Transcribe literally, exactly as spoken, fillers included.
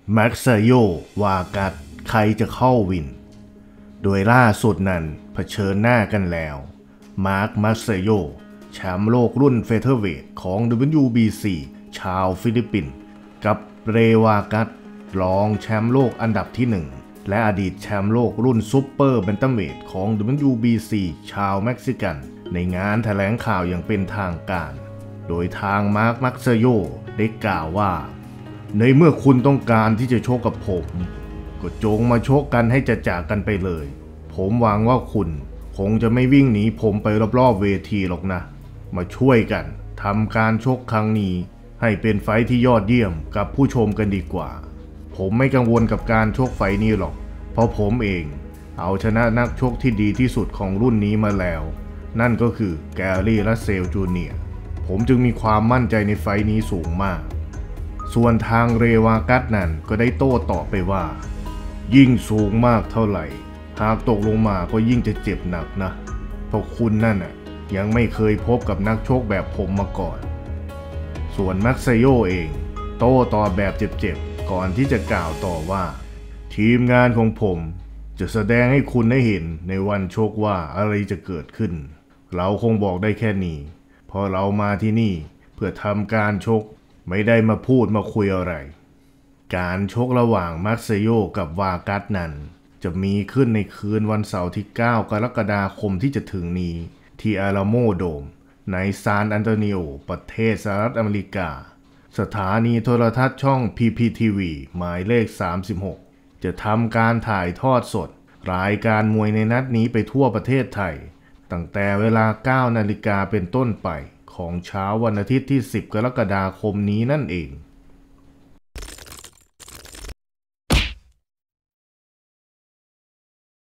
แม็กซาโยวากัสใครจะเข้าวินโดยล่าสุดนั้นเผชิญหน้ากันแล้วมาร์คมัสเซโยแชมป์โลกรุ่นเฟเธอร์เวทของ ดับเบิลยู บี ซี ชาวฟิลิปปินส์กับเรวากัสรองแชมป์โลกอันดับที่หนึ่งและอดีตแชมป์โลกรุ่นซุปเปอร์แบนตัมเวทของ ดับเบิลยู บี ซี ชาวเม็กซิกันในงานแถลงข่าวอย่างเป็นทางการโดยทางมาร์คมัสเซโยได้กล่าวว่าในเมื่อคุณต้องการที่จะชกกับผมก็จงมาชกกันให้จะจากกันไปเลยผมหวังว่าคุณคงจะไม่วิ่งหนีผมไปรอบๆเวทีหรอกนะมาช่วยกันทำการชกครั้งนี้ให้เป็นไฟท์ที่ยอดเยี่ยมกับผู้ชมกันดีกว่าผมไม่กังวลกับการชกไฟท์นี้หรอกเพราะผมเองเอาชนะนักชกที่ดีที่สุดของรุ่นนี้มาแล้วนั่นก็คือแกรี่ รัสเซล จูเนียร์ผมจึงมีความมั่นใจในไฟท์นี้สูงมากส่วนทางเรวากัสนั้นก็ได้โต้ตอบไปว่ายิ่งสูงมากเท่าไหร่หากตกลงมาก็ยิ่งจะเจ็บหนักนะเพราะคุณนั่นน่ะยังไม่เคยพบกับนักชกแบบผมมาก่อนส่วนแม็กซาโยเองโต้ตอบแบบเจ็บๆก่อนที่จะกล่าวต่อว่าทีมงานของผมจะแสดงให้คุณได้เห็นในวันชกว่าอะไรจะเกิดขึ้นเราคงบอกได้แค่นี้เพราะเรามาที่นี่เพื่อทำการชกไม่ได้มาพูดมาคุยอะไรการชกระหว่างมักเซโยกับวากัสนั้นจะมีขึ้นในคืนวันเสาร์ที่เก้ากรกฎาคมที่จะถึงนี้ที่อาราโมโดมในซานอันโตนิโอประเทศสหรัฐอเมริกาสถานีโทรทัศน์ช่อง พี พี ที วี หมายเลขสามสิบหกจะทำการถ่ายทอดสดรายการมวยในนัดนี้ไปทั่วประเทศไทยตั้งแต่เวลา เก้านาฬิกาเป็นต้นไปของเช้าวันอาทิตย์ที่สิบกรกฎาคมนี้นั่นเอง